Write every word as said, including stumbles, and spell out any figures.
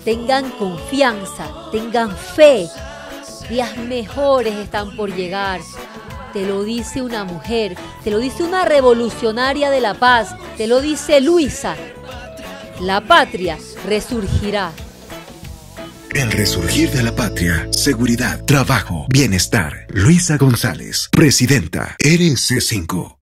tengan confianza, tengan fe. Días mejores están por llegar. Te lo dice una mujer, te lo dice una revolucionaria de la paz, te lo dice Luisa. La patria resurgirá. El resurgir de la patria, seguridad, trabajo, bienestar. Luisa González, presidenta R C cinco.